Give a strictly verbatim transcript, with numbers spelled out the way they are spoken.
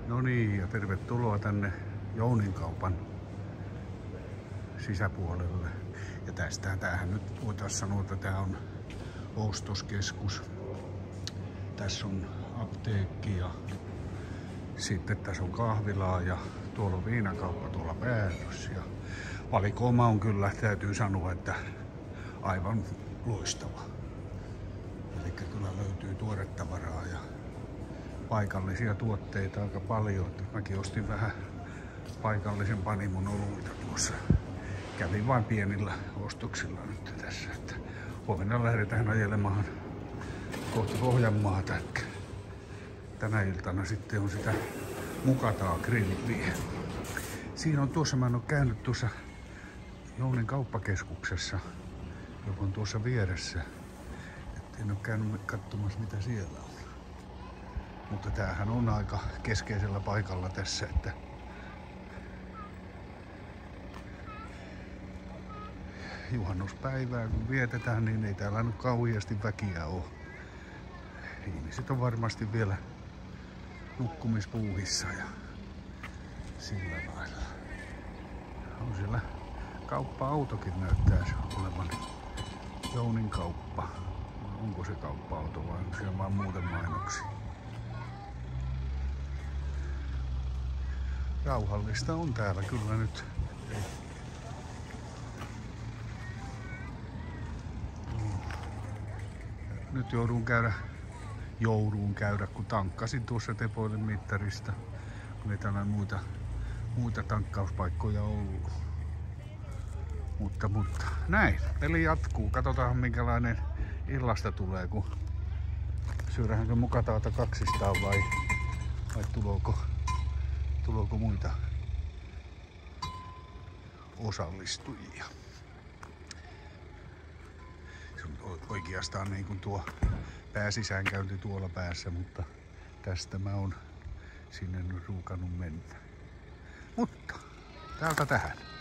No niin, ja tervetuloa tänne Jounin-kaupan sisäpuolelle. Ja tästä tämähän nyt voitaisiin sanoa, että tämä on ostoskeskus. Tässä on apteekki ja sitten tässä on kahvilaa ja tuolla on viinakauppa tuolla päätös. Ja valikoima on kyllä, täytyy sanoa, että aivan loistava. Eli kyllä löytyy tuoretavaraa ja paikallisia tuotteita aika paljon. Mäkin ostin vähän paikallisen panimon oluita tuossa. Kävin vain pienillä ostoksilla nyt tässä. Että huomenna lähdetään ajelemaan kohti Pohjanmaata. Tänä iltana sitten on sitä Mukataa grilliä. Siinä on tuossa, mä en ole käynyt tuossa Jounin kauppakeskuksessa, joka on tuossa vieressä. Et en ole käynyt katsomassa mitä siellä on. Mutta tämähän on aika keskeisellä paikalla tässä, että juhannuspäivää kun vietetään, niin ei täällä nyt kauheasti väkiä ole. Ihmiset on varmasti vielä nukkumispuuhissa ja sillä lailla. On siellä kauppa-autokin näyttää olevan Jounin kauppa. Onko se kauppa-auto vai onko siellä vaan muuten mainoksia? Rauhallista on täällä kyllä nyt. Nyt joudun käydä, jouduun käydä, kun tankkasin tuossa Tepoilen mittarista, kun ei täällä muita, muita tankkauspaikkoja ollut. Mutta, mutta näin, peli jatkuu. Katsotaan minkälainen illasta tulee, kun syödäänkö Mukataata kaksistaan vai, vai tuloako, tuloako muita osallistujia. Oikeastaan niin kuin tuo pääsisäänkäynti tuolla päässä, mutta tästä mä oon sinne nyt ruukannut mennä. Mutta täältä tähän.